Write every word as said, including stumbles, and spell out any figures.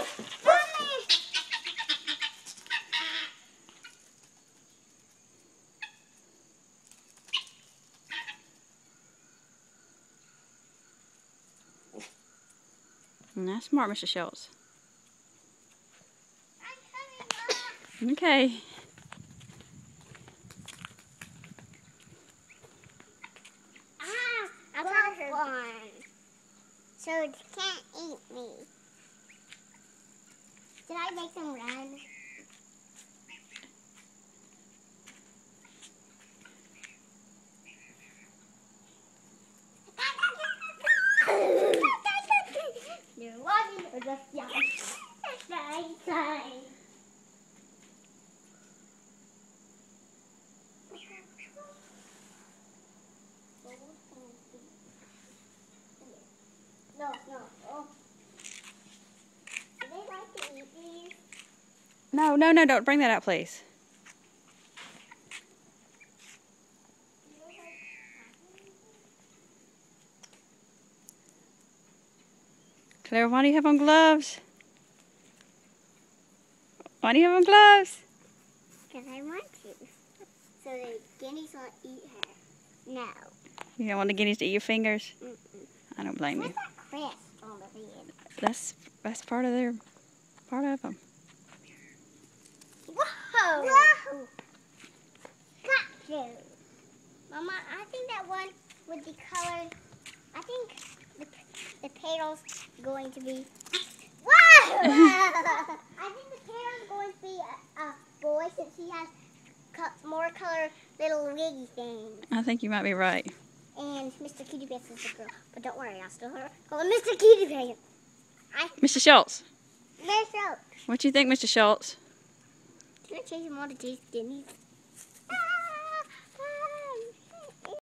That's smart, Mister Schultz. Okay. Ah, I got one. So it can't eat me. Did I make them run? You're walking or just young. Slide, slide. No, no, oh. Do they like to eat these? No, no, no, don't bring that out, please. Claire, why do you have on gloves? Why do you have on gloves? Because I want to. So the guineas won't eat her. No. You don't want the guineas to eat your fingers? Mm-mm. I don't blame What's you. that crest on the head? That's that's part of their part of them. Whoa! Whoa! Got you. Mama, I think that one with the colored, I think the, the petal's going to be, whoa! I think the petal's going to be a, a boy since he has co more colored little wiggy things. I think you might be right. And Mister Cutie Pants is a girl. But don't worry, I'll still call him Mister Cutie Pants. I, Mister Schultz, Mister Schultz. what do you think, Mister Schultz? Can I change him all to these guineas?